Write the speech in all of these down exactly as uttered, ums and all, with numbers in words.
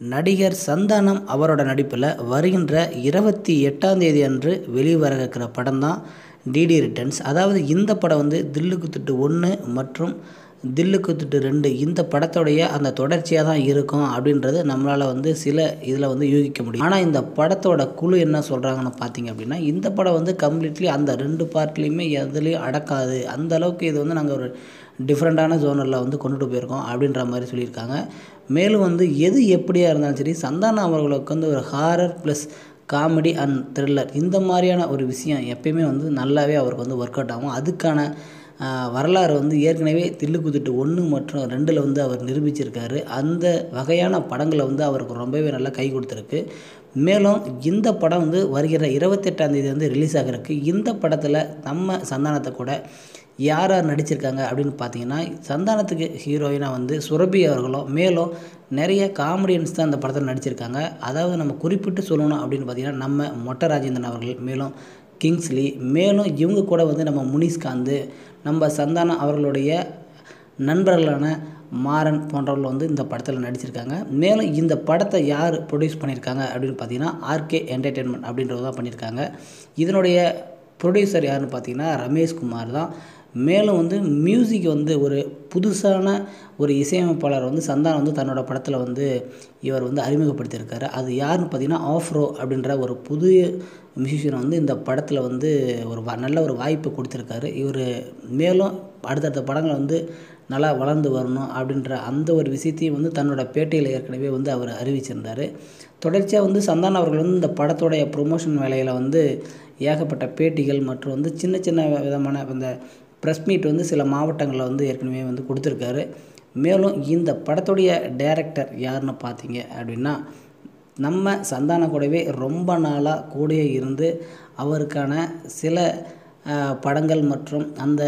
நடிகர் சந்தானம் அவரோட நடிப்பில் வருகின்ற இருபத்தி எட்டாம் தேதி அன்று வெளிவர இருக்கிற படம் தான் டிடி ரிட்டர்ன்ஸ். அதாவது இந்த படம் வந்து தில்லுக்கு துட்டு ஒன்று மற்றும் தில்லுக்கு துட்டு ரெண்டு இந்த படத்தோடைய அந்த தொடர்ச்சியாக தான் இருக்கும் அப்படின்றது நம்மளால் வந்து சில இதில் வந்து யூகிக்க முடியும். ஆனால் இந்த படத்தோட குழு என்ன சொல்கிறாங்கன்னு பார்த்தீங்க அப்படின்னா, இந்த படம் வந்து கம்ப்ளீட்லி அந்த ரெண்டு பார்ட்லேயுமே எதுலேயும் அடக்காது, அந்த அளவுக்கு இது வந்து நாங்கள் ஒரு டிஃப்ரெண்ட்டான ஜோனரில் வந்து கொண்டுட்டு போயிருக்கோம் அப்படின்ற மாதிரி சொல்லியிருக்காங்க. மேலும் வந்து எது எப்படியாக இருந்தாலும் சரி, சந்தானம் அவர்களுக்கு வந்து ஒரு horror plus comedy and thriller இந்த மாதிரியான ஒரு விஷயம் எப்பயுமே வந்து நல்லாவே அவருக்கு வந்து ஒர்க் அவுட் ஆகும். அதுக்கான வரலாறு வந்து ஏற்கனவே தில்லுக்கு துட்டு ஒன்று மற்றும் ரெண்டில் வந்து அவர் நிரூபிச்சிருக்காரு. அந்த வகையான படங்களை வந்து அவருக்கு ரொம்பவே நல்லா கை கொடுத்துருக்கு. மேலும் இந்த படம் வந்து வருகிற இருபத்தெட்டாம் தேதி வந்து ரிலீஸ் ஆகிறதுக்கு இந்த படத்தில் நம்ம சந்தானத்தை கூட யார் யார் நடிச்சிருக்காங்க அப்படின்னு பார்த்தீங்கன்னா, சந்தானத்துக்கு ஹீரோயினாக வந்து சுரபி அவர்களும், மேலும் நிறைய காமெடியன்ஸ் தான் இந்த படத்தில் நடிச்சிருக்காங்க. அதாவது நம்ம குறிப்பிட்டு சொல்லணும் அப்படின்னு பார்த்தீங்கன்னா, நம்ம மொட்டை ராஜேந்திரன் அவர்கள், மேலும் கிங்ஸ்லி, மேலும் இவங்க கூட வந்து நம்ம முனிஷ்காந்து, நம்ம சந்தானம் அவர்களுடைய நண்பர்களான மாறன் போன்றவர்கள் வந்து இந்த படத்தில் நடிச்சிருக்காங்க. மேலும் இந்த படத்தை யார் ப்ரொடியூஸ் பண்ணியிருக்காங்க அப்படின்னு பார்த்தீங்கன்னா, ஆர்கே என்டர்டெயின்மெண்ட் அப்படின்றது தான் பண்ணியிருக்காங்க. இதனுடைய ப்ரொடியூசர் யாருன்னு பார்த்தீங்கன்னா ரமேஷ்குமார் தான். மேலும் வந்து மியூசிக் வந்து ஒரு புதுசான ஒரு இசையமைப்பாளர் வந்து சந்தானம் வந்து தன்னோட படத்தில் வந்து இவர் வந்து அறிமுகப்படுத்தியிருக்காரு. அது யாருன்னு பார்த்தீங்கன்னா, ஆஃப்ரோ அப்படின்ற ஒரு புதிய மியூசிஷியனை வந்து இந்த படத்தில் வந்து ஒரு நல்ல ஒரு வாய்ப்பு கொடுத்துருக்காரு. இவர் மேலும் அடுத்தடுத்த படங்களை வந்து நல்லா வளர்ந்து வரணும் அப்படின்ற அந்த ஒரு விஷயத்தையும் வந்து தன்னோட பேட்டியில் ஏற்கனவே வந்து அவர் அறிவிச்சிருந்தார். தொடர்ச்சியாக வந்து சந்தானம் அவர்கள் வந்து இந்த படத்தோடைய ப்ரொமோஷன் வேலையில் வந்து ஏகப்பட்ட பேட்டிகள் மற்றும் வந்து சின்ன சின்ன விதமான இந்த ப்ரெஸ் மீட் வந்து சில மாவட்டங்களில் வந்து ஏற்கனவே வந்து கொடுத்துருக்காரு. மேலும் இந்த படத்துடைய டைரக்டர் யாருன்னு பார்த்தீங்க அப்படின்னா, நம்ம சந்தானம் கூடவே ரொம்ப நாளாக கூடயே இருந்து அவருக்கான சில படங்கள் மற்றும் அந்த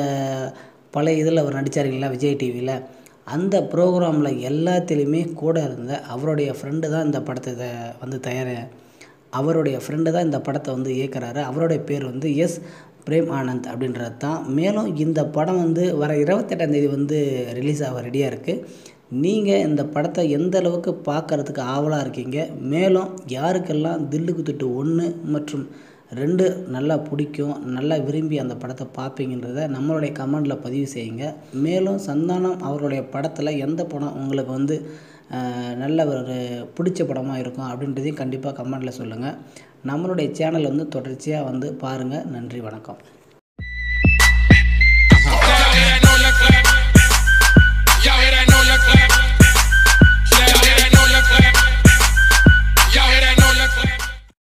பழைய இதில் அவர் நடித்தார் இல்லைங்களா விஜய் டிவியில், அந்த ப்ரோக்ராமில் எல்லாத்துலேயுமே கூட இருந்த அவருடைய ஃப்ரெண்டு தான் இந்த படத்தை வந்து தயார் அவருடைய ஃப்ரெண்டு தான் இந்த படத்தை வந்து இயக்குறாரு. அவருடைய பேர் வந்து எஸ் பிரேம் ஆனந்த் அப்படின்றது தான். மேலும் இந்த படம் வந்து வர இருபத்தெட்டாம் தேதி வந்து ரிலீஸ் ஆக ரெடியாக இருக்குது. நீங்கள் இந்த படத்தை எந்த அளவுக்கு பார்க்குறதுக்கு ஆவலாக இருக்கீங்க, மேலும் யாருக்கெல்லாம் தில்லுக்கு துட்டு ஒன்று மற்றும் ரெண்டு நல்லா பிடிக்கும், நல்லா விரும்பி அந்த படத்தை பார்ப்பீங்கன்றத நம்மளுடைய கமெண்டில் பதிவு செய்யுங்க. மேலும் சந்தானம் அவருடைய படத்தில் எந்த படம் உங்களுக்கு வந்து நல்ல ஒரு பிடிச்ச படமாக இருக்கும் அப்படின்றதையும் கண்டிப்பாக கமெண்டில் சொல்லுங்கள். நம்மளுடைய சேனல் வந்து தொடர்ச்சியாக வந்து பாருங்கள். நன்றி, வணக்கம்.